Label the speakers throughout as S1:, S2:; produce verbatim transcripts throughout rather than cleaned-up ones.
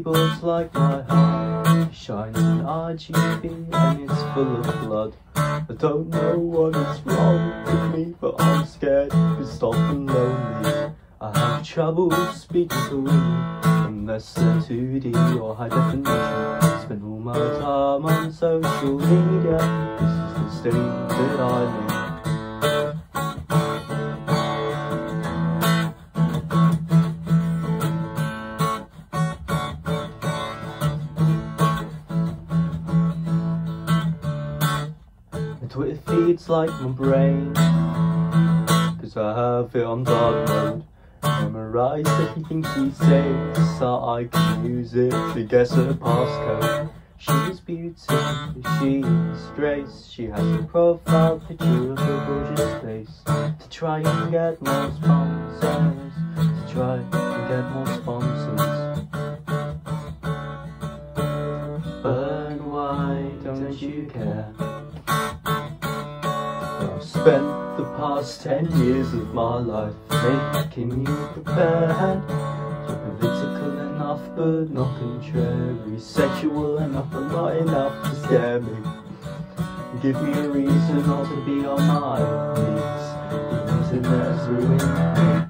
S1: sparkles like my heart. It shines in R G B and it's full of blood. I don't know what is wrong with me, but I'm scared, pissed off and lonely. I have trouble speaking to women unless they're two D or high definition. Spend all my time on social media. This is the state that I live. Twitter feeds like my brain, cause I have it on dark mode. Memorize everything she says so I can use it to guess her passcode. She's beauty, she's grace. She has a profile picture of her gorgeous face. To try and get more sponsors, to try and get more sponsors. But why don't you care? I've spent the past ten years of my life making you prepared. You're political enough but not contrary, sexual enough but not enough to scare me. Give me a reason not to be on my knees. The internet's ruined me.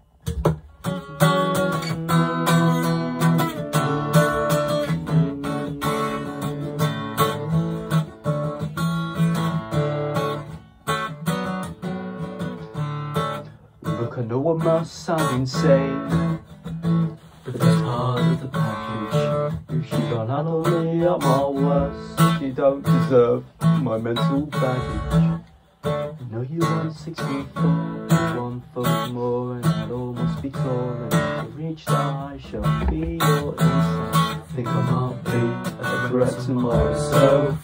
S1: Look, I know I must sound insane, but that's part of the package. You should not only up my worst, you don't deserve my mental baggage. I know you want six feet four, one foot more, and I'd almost be tall enough to reach that I shall be your inside. Think I might be a threat to myself,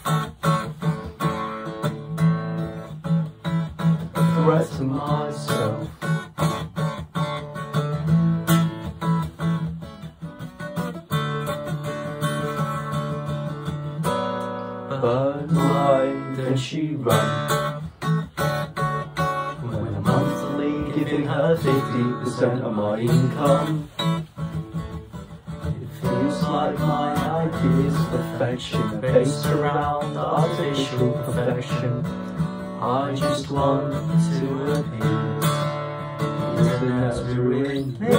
S1: a threat to myself. But why did she run when I'm monthly giving her fifty percent of my income? It feels like my ideas of perfection are based around artificial perfection. I just want to appease, even as ruined me.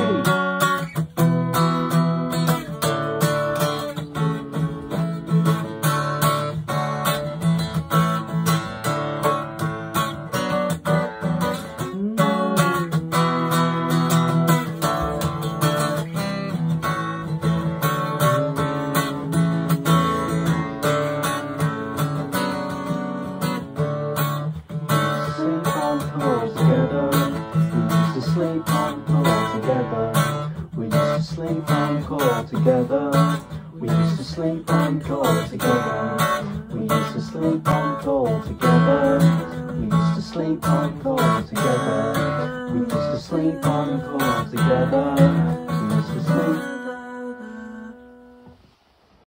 S1: Sleep on call together. We used to sleep on call together. We used to sleep on call together. We used to sleep on call together. We used to sleep on call together. We used to sleep on call together.